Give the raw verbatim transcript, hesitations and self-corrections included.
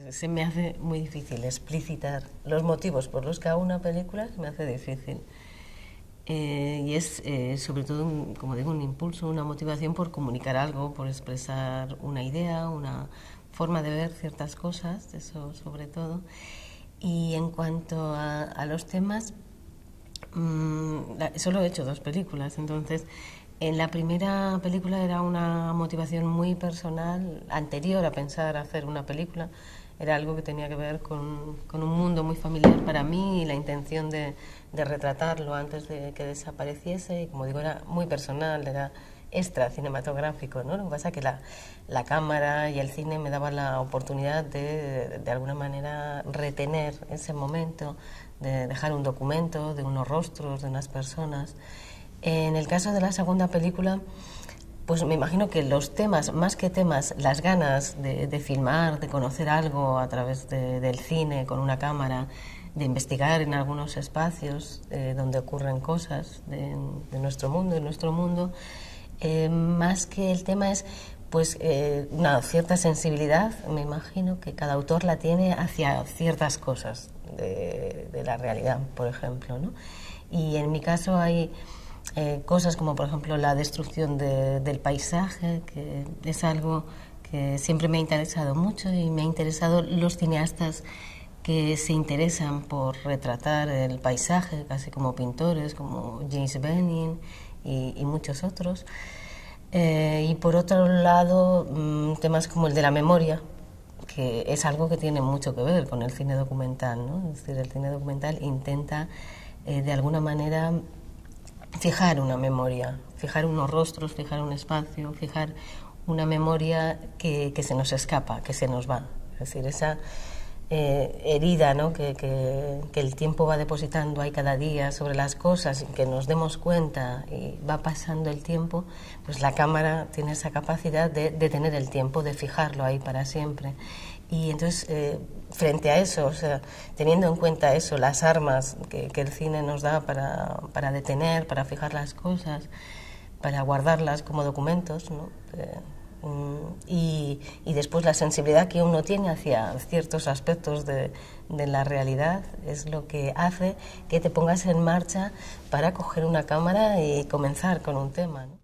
Se me hace muy difícil explicitar los motivos por los que hago una película, se me hace difícil. Eh, y es eh, sobre todo, un, como digo, un impulso, una motivación por comunicar algo, por expresar una idea, una forma de ver ciertas cosas, eso sobre todo. Y en cuanto a, a los temas, mmm, la, solo he hecho dos películas, entonces en la primera película era una motivación muy personal, anterior a pensar hacer una película. Era algo que tenía que ver con, con un mundo muy familiar para mí y la intención de, de retratarlo antes de que desapareciese. Y como digo, era muy personal, era extra cinematográfico, ¿no? Lo que pasa es que la, la cámara y el cine me daban la oportunidad de, de alguna manera, retener ese momento, de dejar un documento de unos rostros, de unas personas. En el caso de la segunda película, pues me imagino que los temas, más que temas, las ganas de, de filmar, de conocer algo a través de, del cine, con una cámara, de investigar en algunos espacios eh, donde ocurren cosas de, de nuestro mundo, de nuestro mundo, eh, más que el tema es pues eh, una cierta sensibilidad, me imagino que cada autor la tiene hacia ciertas cosas de, de la realidad, por ejemplo, ¿no? Y en mi caso hay Eh, cosas como por ejemplo la destrucción de, del paisaje, que es algo que siempre me ha interesado mucho, y me ha interesado los cineastas que se interesan por retratar el paisaje, casi como pintores, como James Bening y, y muchos otros. Eh, y por otro lado, mmm, temas como el de la memoria, que es algo que tiene mucho que ver con el cine documental, ¿no? Es decir, el cine documental intenta eh, de alguna manera fijar una memoria, fijar unos rostros, fijar un espacio, fijar una memoria que, que se nos escapa, que se nos va. Es decir, esa eh, herida, ¿no? que, que, que el tiempo va depositando ahí cada día sobre las cosas y que nos demos cuenta y va pasando el tiempo, pues la cámara tiene esa capacidad de detener el tiempo, de fijarlo ahí para siempre. Y entonces, eh, frente a eso, o sea, teniendo en cuenta eso, las armas que, que el cine nos da para, para detener, para fijar las cosas, para guardarlas como documentos, ¿no? Eh, y, y después la sensibilidad que uno tiene hacia ciertos aspectos de, de la realidad es lo que hace que te pongas en marcha para coger una cámara y comenzar con un tema, ¿no?